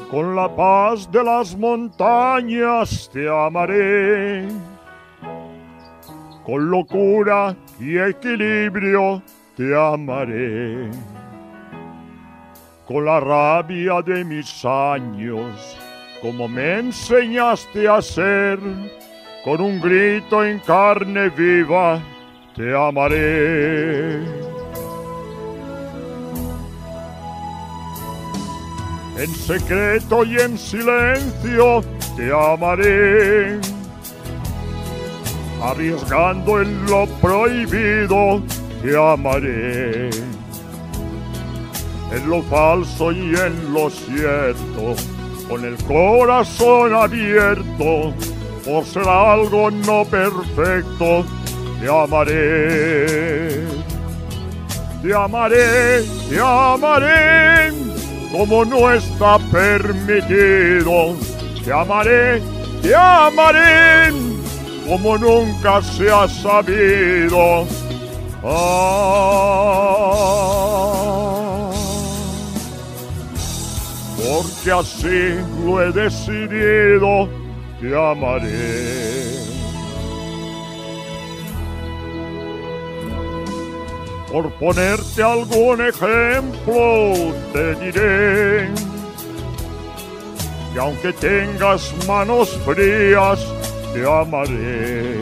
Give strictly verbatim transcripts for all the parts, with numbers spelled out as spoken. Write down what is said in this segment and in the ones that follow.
Con la paz de las montañas te amaré, con locura y equilibrio te amaré, con la rabia de mis años, como me enseñaste a ser, con un grito en carne viva te amaré. En secreto y en silencio te amaré, arriesgando en lo prohibido te amaré, en lo falso y en lo cierto, con el corazón abierto, por ser algo no perfecto, te amaré, te amaré, te amaré, como no está permitido, te amaré, te amaré, como nunca se ha sabido. Ah, porque así lo he decidido, te amaré. Por ponerte algún ejemplo, te diré que aunque tengas manos frías, te amaré.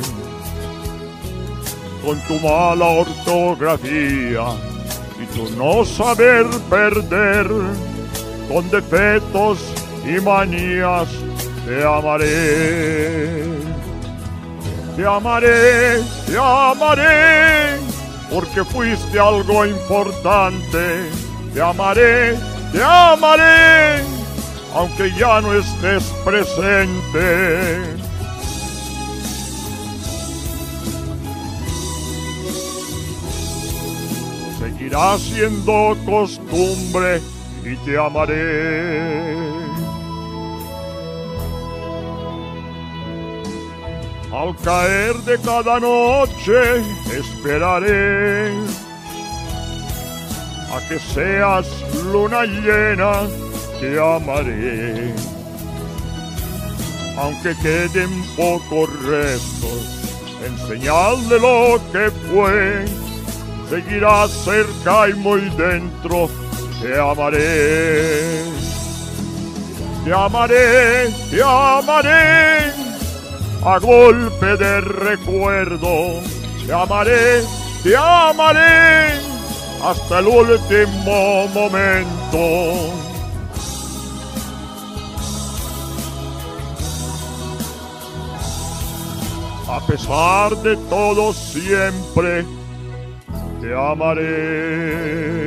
Con tu mala ortografía y tu no saber perder, con defectos y manías, te amaré. Te amaré, te amaré, porque fuiste algo importante. Te amaré, te amaré, aunque ya no estés presente. Seguirá siendo costumbre y te amaré. Al caer de cada noche esperaré a que seas luna llena, te amaré. Aunque queden pocos restos en señal de lo que fue, seguirás cerca y muy dentro, te amaré. Te amaré, te amaré, a golpe de recuerdo, te amaré, te amaré, hasta el último momento. A pesar de todo siempre, te amaré.